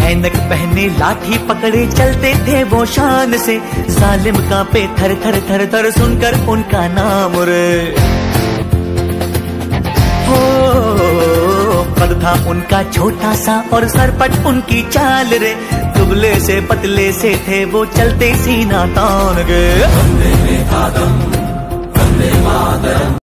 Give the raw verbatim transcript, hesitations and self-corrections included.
ऐनक पहने लाठी पकड़े चलते थे वो शान से, जालिम कांपे थर थर थर थर सुनकर उनका नाम रे। हो पद था उनका छोटा सा और सरपट उनकी चाल रे, दुबले से पतले से थे वो चलते सीना तान गे। वंदे मातरम, वंदे मातरम।